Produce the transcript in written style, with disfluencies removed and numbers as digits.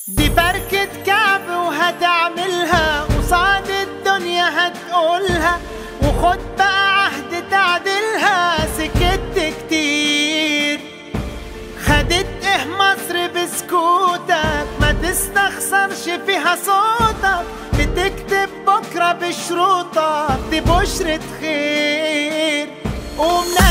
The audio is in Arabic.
دي فركة كعب وهتعملها قصاد الدنيا هتقولها، وخد بقى عهد تعدلها. سكت كتير خدت ايه مصر بسكوتك، ما تستخسرش فيها صوتك. بتكتب بكرة بشروطك، دي بشرة خير. قوم